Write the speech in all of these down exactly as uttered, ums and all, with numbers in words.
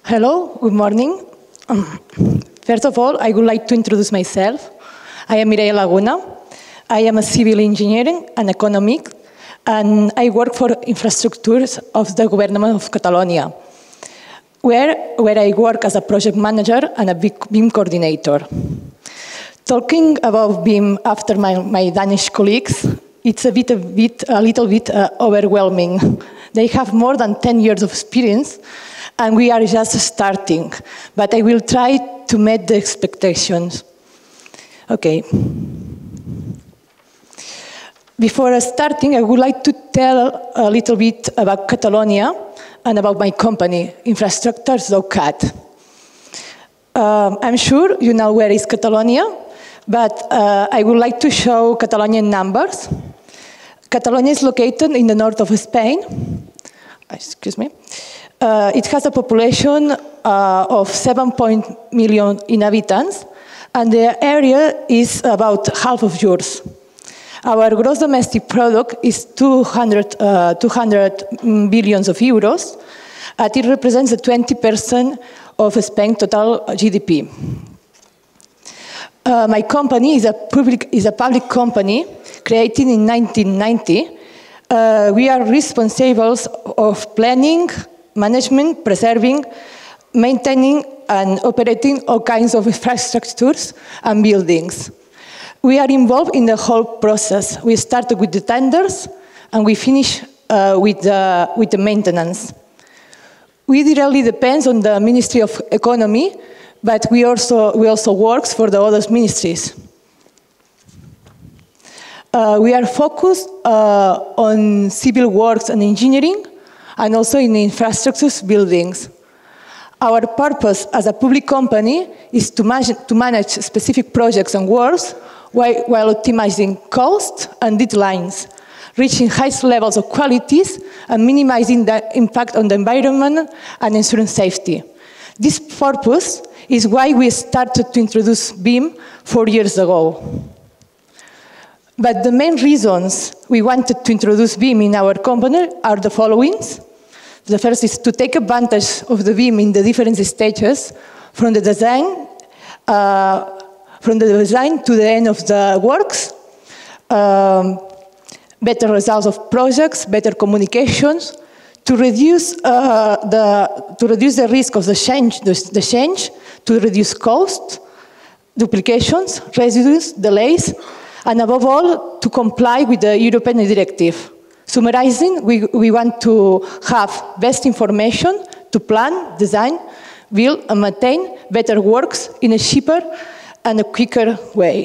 Hello, good morning. Um, first of all, I would like to introduce myself. I am Mireia Laguna. I am a civil engineer and economic, and I work for infrastructures of the Government of Catalonia, where, where I work as a project manager and a B I M coordinator. Talking about B I M after my, my Danish colleagues, it's a, bit, a, bit, a little bit uh, overwhelming. They have more than ten years of experience, and we are just starting. But I will try to meet the expectations. Okay. Before starting, I would like to tell a little bit about Catalonia and about my company, Infrastructures dot cat. Um, I'm sure you know where is Catalonia, but uh, I would like to show Catalonian numbers. Catalonia is located in the north of Spain. Excuse me. Uh, it has a population uh, of seven point million inhabitants, and the area is about half of yours. Our gross domestic product is two hundred, uh, two hundred billions of euros, and it represents twenty percent of Spain's total G D P. Uh, my company is a public is a public company created in nineteen ninety. Uh, we are responsible of planning, management, preserving, maintaining, and operating all kinds of infrastructures and buildings. We are involved in the whole process. We started with the tenders, and we finish uh, with, the, with the maintenance. We directly depend on the Ministry of Economy, but we also, we also work for the other ministries. Uh, we are focused uh, on civil works and engineering, and also in infrastructures buildings. Our purpose as a public company is to, manage, to manage specific projects and works while, while optimizing costs and deadlines, reaching highest levels of qualities and minimizing the impact on the environment and ensuring safety. This purpose is why we started to introduce B I M four years ago. But the main reasons we wanted to introduce B I M in our company are the following. The first is to take advantage of the B I M in the different stages, from the design, uh, from the design to the end of the works, um, better results of projects, better communications, to reduce uh, the to reduce the risk of the change, the, the change, to reduce cost, duplications, residues, delays, and above all, to comply with the European directive. Summarizing, we, we want to have best information to plan, design, build, and maintain better works in a cheaper and a quicker way.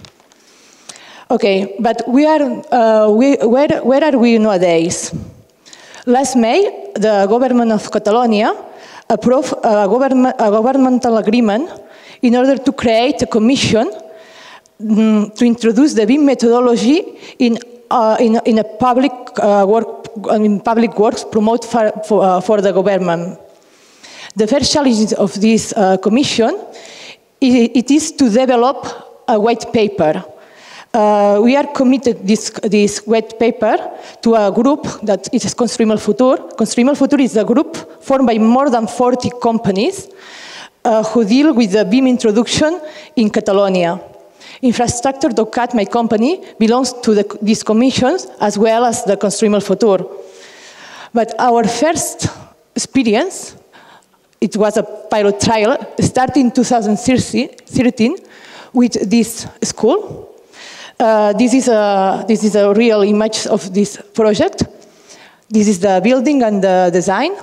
Okay, but we are, uh, we, where, where are we nowadays? Last May, the government of Catalonia approved a, government, a governmental agreement in order to create a commission um, to introduce the B I M methodology in, uh, in, in a public, uh, work, I mean, public works promote for, for, uh, for the government. The first challenge of this uh, commission it, it is to develop a white paper. Uh, we are committed this, this white paper to a group that is Construim el Futur. Construim el Futur is a group formed by more than forty companies uh, who deal with the B I M introduction in Catalonia. Infrastructures dot cat, my company, belongs to the, these commissions as well as the Construim el Futur. But our first experience, it was a pilot trial, started in two thousand thirteen with this school. Uh, this, is a, this is a real image of this project. This is the building and the design.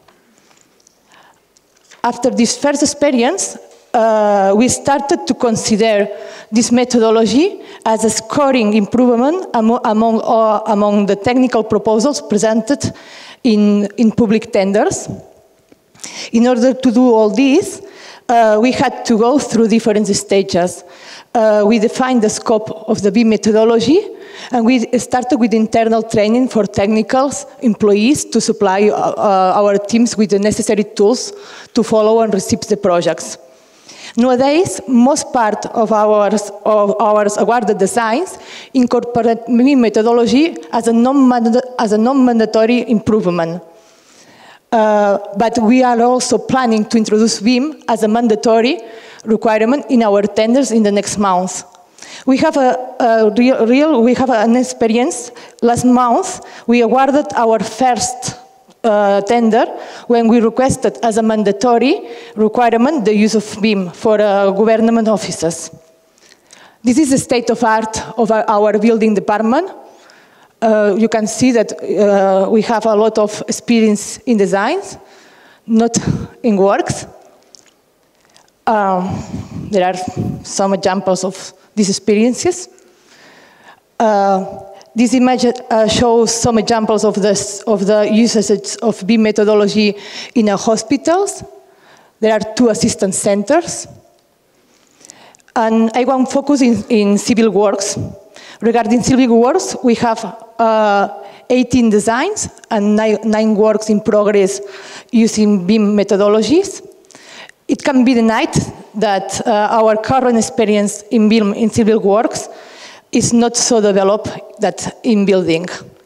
After this first experience, uh, we started to consider this methodology as a scoring improvement among, among, uh, among the technical proposals presented in, in public tenders. In order to do all this, uh, we had to go through different stages. Uh, we defined the scope of the B I M methodology, and we started with internal training for technical employees to supply uh, uh, our teams with the necessary tools to follow and receive the projects. Nowadays, most part of our, of our awarded designs incorporate B I M methodology as a non-mandatory improvement. Uh, but we are also planning to introduce B I M as a mandatory requirement in our tenders in the next month. We have a, a real, real, we have an experience. Last month, we awarded our first uh, tender when we requested as a mandatory requirement the use of B I M for uh, government offices. This is the state of art of our, our building department. Uh, you can see that uh, we have a lot of experience in designs, not in works. Um, there are some examples of these experiences. Uh, this image uh, shows some examples of, this, of the usage of B I M methodology in our hospitals. There are two assistance centers. And I want to focus in, in civil works. Regarding civil works, we have uh, eighteen designs and nine, nine works in progress using B I M methodologies. It can be denied that uh, our current experience in B I M in civil works is not so developed that in building.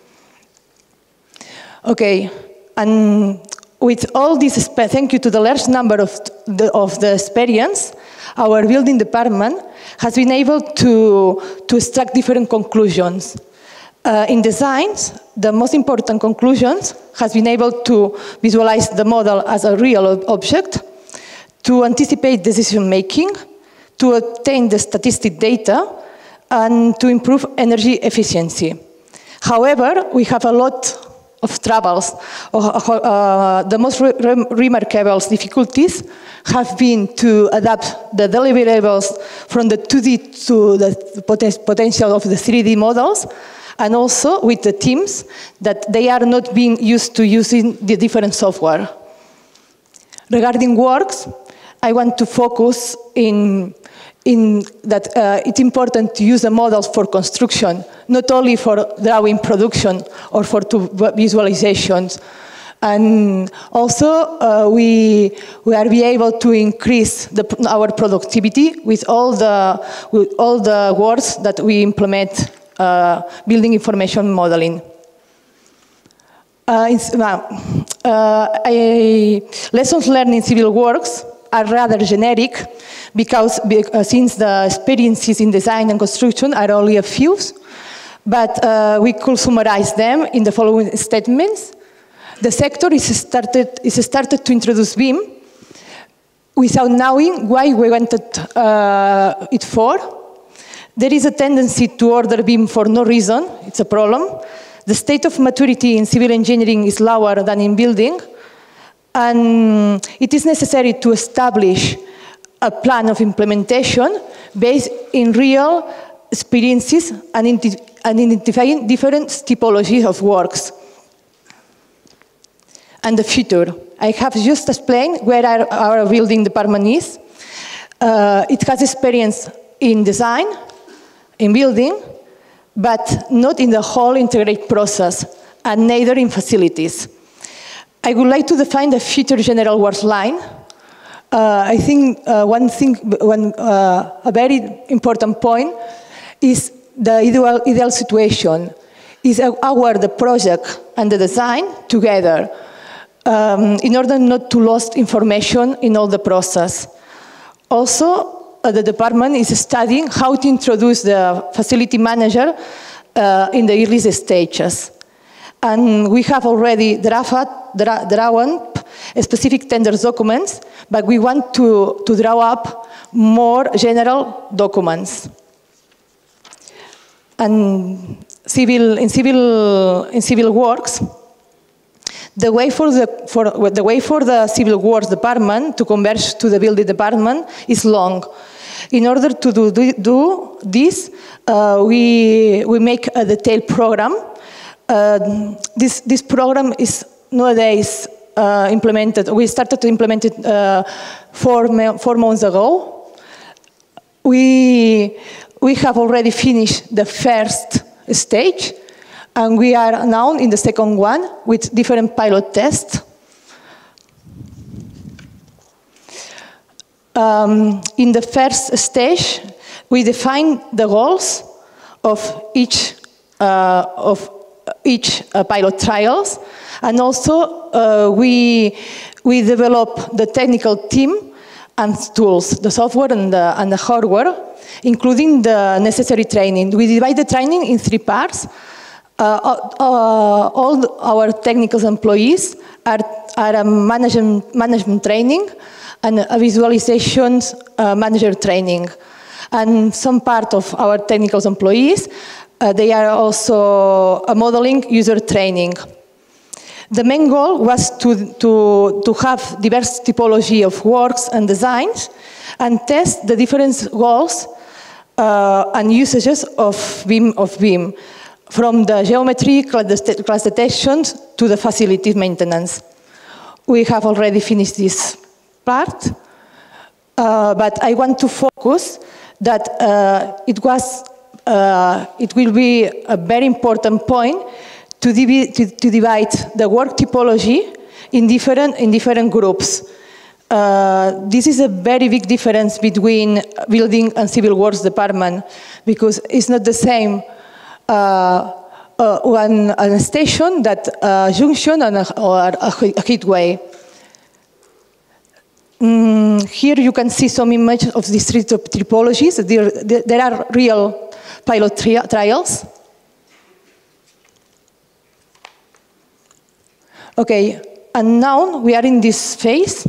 Okay, and with all this, thank you to the large number of the, of the experience, our building department has been able to, to extract different conclusions. Uh, in designs, the most important conclusions has been able to visualize the model as a real object, to anticipate decision making, to obtain the statistic data, and to improve energy efficiency. However, we have a lot of troubles. Uh, the most re remarkable difficulties have been to adapt the deliverables from the two D to the poten potential of the three D models, and also with the teams that they are not being used to using the different software. Regarding works, I want to focus in in that uh, it's important to use the models for construction, not only for drawing production or for visualizations. And also, uh, we, we are be able to increase the, our productivity with all the, with all the works that we implement uh, building information modeling. Uh, uh, I, lessons learned in civil works are rather generic because uh, since the experiences in design and construction are only a few, but uh, we could summarize them in the following statements. The sector is started, is started to introduce B I M without knowing why we wanted uh, it for. There is a tendency to order B I M for no reason. It's a problem. The state of maturity in civil engineering is lower than in building. And it is necessary to establish a plan of implementation based in real experiences and, and identifying different typologies of works. And the future. I have just explained where our, our building department is. Uh, it has experience in design, in building, but not in the whole integrated process, and neither in facilities. I would like to define the future general works line. Uh, I think uh, one thing, one, uh, a very important point is the ideal, ideal situation is our the project and the design together um, in order not to lose information in all the process. Also, uh, the department is studying how to introduce the facility manager uh, in the earliest stages. And we have already drafted, dra drawn specific tender documents, but we want to, to draw up more general documents. And civil, in, civil, in civil works, the way for the, for, the way for the civil works department to converge to the building department is long. In order to do, do, do this, uh, we, we make a detailed program. Uh, this, this program is nowadays uh, implemented. We started to implement it uh, four, four months ago. We, we have already finished the first stage, and we are now in the second one with different pilot tests. Um, in the first stage, we define the goals of each uh, of each uh, pilot trials. And also, uh, we, we develop the technical team and tools, the software and the, and the hardware, including the necessary training. We divide the training in three parts. Uh, uh, all our technical employees are, are a management, management training and a visualization uh, manager training. And some part of our technical employees, uh, they are also a modeling user training. The main goal was to, to, to have diverse typology of works and designs and test the different goals uh, and usages of BIM, of BIM, from the geometry, class detection, to the facility maintenance. We have already finished this part, uh, but I want to focus that uh, it was, uh, it will be a very important point to, divi to, to divide the work typology in different, in different groups. Uh, this is a very big difference between building and civil works department, because it's not the same uh, uh, one a station that a junction and a, or a, a heatway. Mm, here you can see some images of these three typologies. There, there, there are real pilot tri trials. Okay, and now we are in this phase.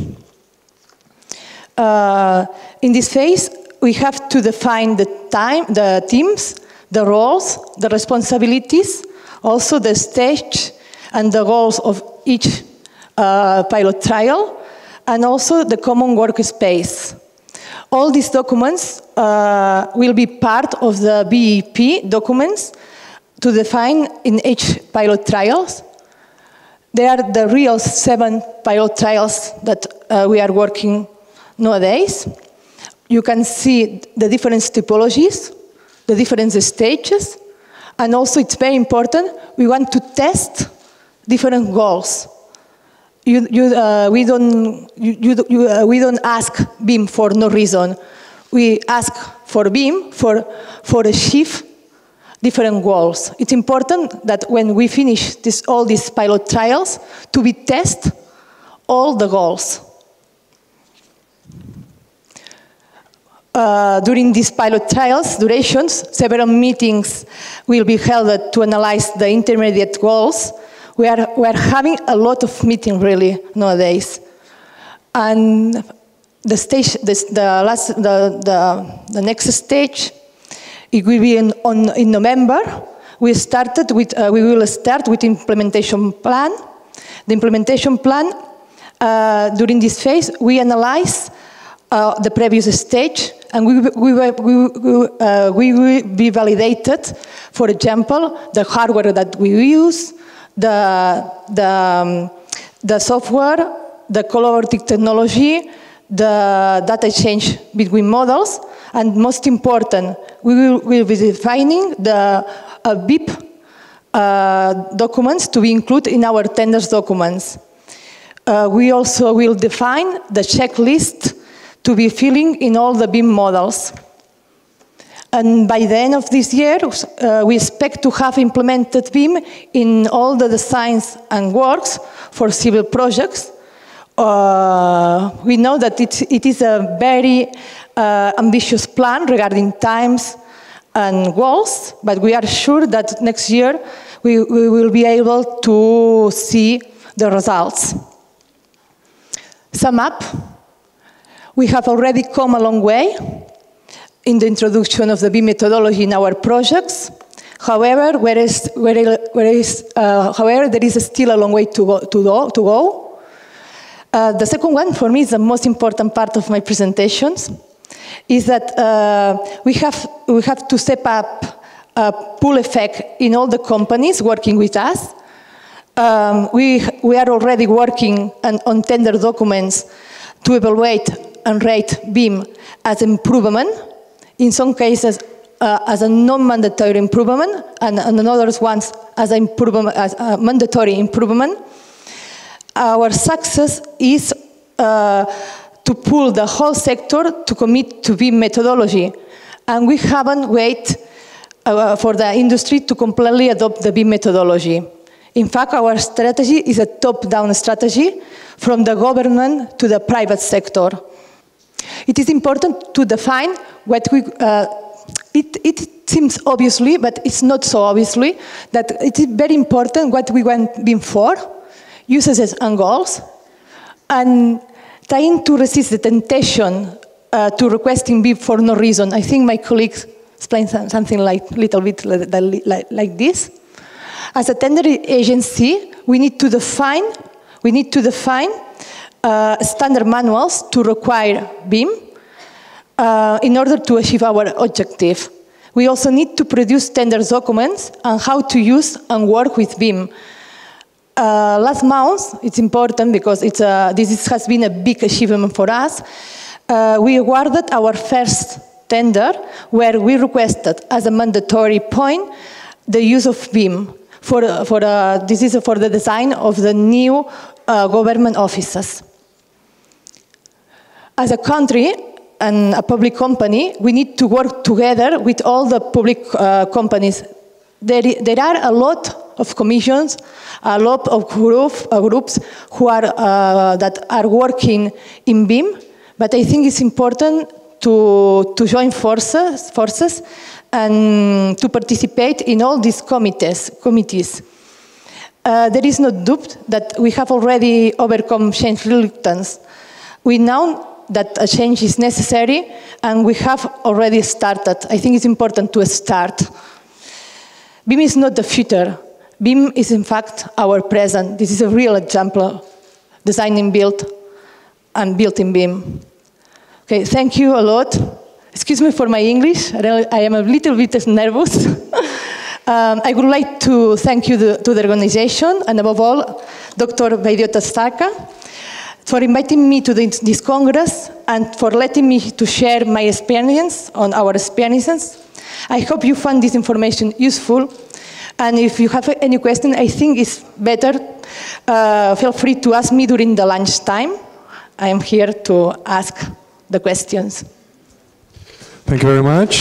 Uh, in this phase, we have to define the time, the teams, the roles, the responsibilities, also the stage and the goals of each uh, pilot trial, and also the common workspace. All these documents uh, will be part of the B E P documents to define in each pilot trials. They are the real seven pilot trials that uh, we are working nowadays. You can see the different typologies, the different stages, and also it's very important, we want to test different goals. You, you, uh, we, don't, you, you, uh, we don't ask BIM for no reason. We ask for BIM for, for achieve different goals. It's important that when we finish this, all these pilot trials, to be test all the goals. Uh, during these pilot trials durations, several meetings will be held to analyze the intermediate goals. We are, we are having a lot of meetings really nowadays. And the stage, this, the, last, the, the, the next stage, it will be in, on, in November. We started with, uh, we will start with implementation plan. The implementation plan, uh, during this phase, we analyze uh, the previous stage, and we, we, we, we, uh, we will be validated, for example, the hardware that we use, the, the, um, the software, the collaborative technology, the data exchange between models, and most important, we will we'll be defining the uh, B I P uh, documents to be included in our tenders documents. Uh, we also will define the checklist to be filling in all the BIM models. And by the end of this year, uh, we expect to have implemented BIM in all the designs and works for civil projects. Uh, we know that it, it is a very uh, ambitious plan regarding times and goals, but we are sure that next year we, we will be able to see the results. Sum up, we have already come a long way in the introduction of the BIM methodology in our projects. However, whereas, whereas, uh, however there is still a long way to go. To go, to go. Uh, the second one, for me, is the most important part of my presentations, is that uh, we, have, we have to step up a pull effect in all the companies working with us. Um, we, we are already working on, on tender documents to evaluate and rate BIM as improvement, in some cases uh, as a non-mandatory improvement, and, and in other ones as, a improvement, as a mandatory improvement. Our success is uh, to pull the whole sector to commit to BIM methodology, and we haven't waited uh, for the industry to completely adopt the B I M methodology. In fact, our strategy is a top-down strategy from the government to the private sector. It is important to define what we, uh, it, it seems obviously, but it's not so obviously, that it is very important what we want B I M for, usages and goals, and trying to resist the temptation uh, to requesting B I M for no reason. I think my colleagues explained something like little bit like, like this. As a tender agency, we need to define, we need to define uh, standard manuals to require B I M uh, in order to achieve our objective. We also need to produce tender documents on how to use and work with B I M. Uh, last month, it's important because it's a, this is, has been a big achievement for us. Uh, we awarded our first tender where we requested as a mandatory point the use of B I M. For, for, uh, this is for the design of the new uh, government offices. As a country and a public company, we need to work together with all the public uh, companies. There, there are a lot of commissions, a lot of group, uh, groups who are, uh, that are working in B I M, but I think it's important to, to join forces, forces and to participate in all these committees. committees. Uh, there is no doubt that we have already overcome change reluctance. We know that a change is necessary, and we have already started. I think it's important to start. B I M is not the future. B I M is, in fact, our present. This is a real example, designed and built, and built in B I M. Okay, thank you a lot. Excuse me for my English. I am a little bit nervous. um, I would like to thank you the, to the organization, and above all, Doctor Vaidyota Starka, for inviting me to this, this Congress and for letting me to share my experience on our experiences. I hope you found this information useful. And if you have any question, I think it's better, uh, feel free to ask me during the lunch time. I am here to ask the questions. Thank you very much.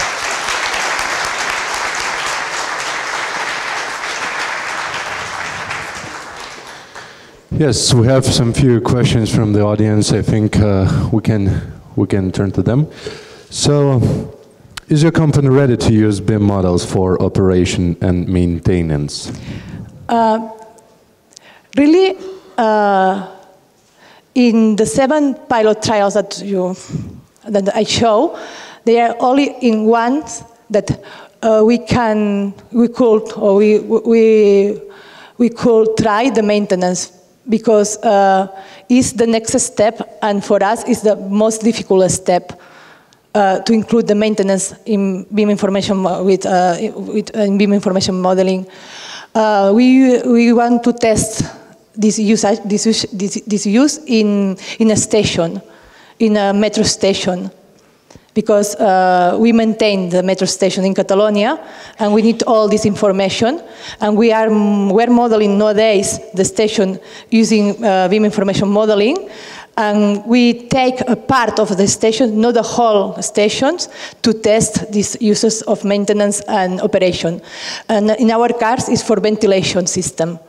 Yes, we have some few questions from the audience. I think uh, we can we can turn to them. So, is your company ready to use B I M models for operation and maintenance? Uh, really, uh, in the seven pilot trials that you that I show, they are only in ones that uh, we can we could or we we we could try the maintenance, because uh, it's the next step, and for us it's the most difficult step uh, to include the maintenance in B I M information with uh, with uh, in B I M information modeling. Uh, we we want to test this use this this, this use in in a station, in a metro station, because uh, we maintain the metro station in Catalonia, and we need all this information, and we are we're modeling nowadays the station using uh, B I M information modeling, and we take a part of the station, not the whole stations, to test these uses of maintenance and operation. And in our cars, it's for ventilation system.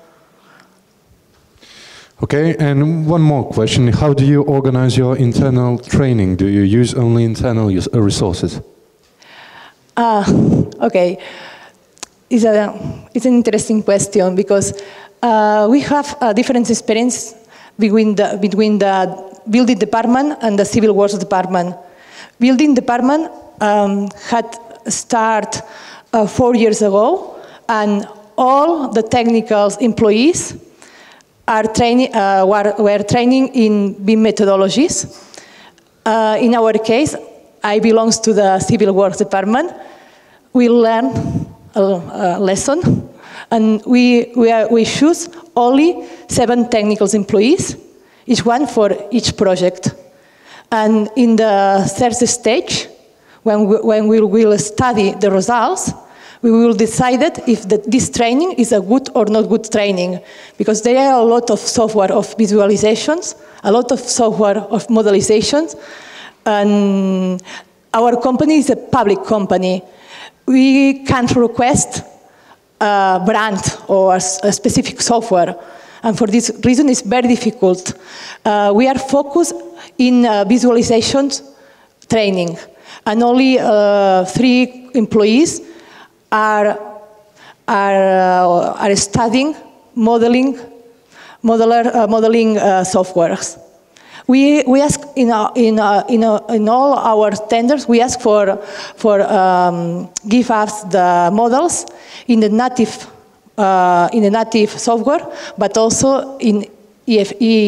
Okay, and one more question. How do you organize your internal training? Do you use only internal use, uh, resources? Uh, okay, it's, a, it's an interesting question, because uh, we have a different experience between the, between the building department and the civil works department. Building department um, had started uh, four years ago, and all the technical employees Are training, uh, were, were training in B I M methodologies. Uh, in our case, I belong to the Civil Works Department. We learn a, a lesson, and we, we, are, we choose only seven technical employees, each one for each project. And in the third stage, when we, when we will study the results, we will decide if the, this training is a good or not good training, because there are a lot of software of visualizations, a lot of software of modelizations, and our company is a public company. we can't request a brand or a specific software. And for this reason, it's very difficult. Uh, we are focused in uh, visualization training, and only uh, three employees are, are, uh, are studying modeling, modeler, uh, modeling uh, softwares. We, we ask in, our, in, uh, in, uh, in all our tenders, we ask for, for um, give us the models in the native, uh, in the native software, but also in E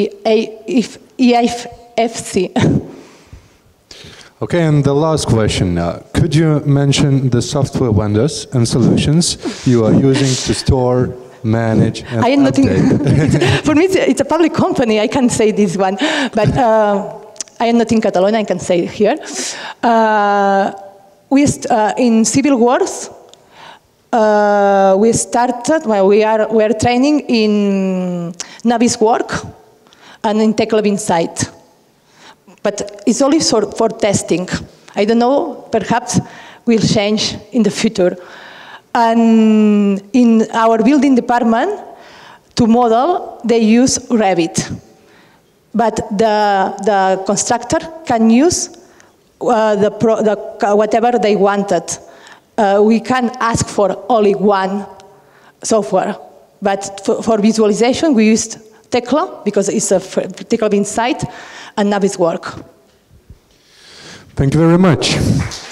I F C. Okay, and the last question. Uh, could you mention the software vendors and solutions you are using to store, manage, and I am not update? For me, it's a, it's a public company. I can't say this one, but uh, I am not in Catalonia. I can say it here. Uh, we uh, in Civil Works. Uh, we started. Well, we are we are training in Navisworks and in TechLab Insight, but it's only for, for testing. I don't know. Perhaps will change in the future. And in our building department, to model, they use Revit. But the, the constructor can use uh, the, pro, the whatever they wanted. Uh, we can ask for only one software. But for, for visualization, we used TechLab, because it's a TechLab Insight, and Navisworks. Thank you very much.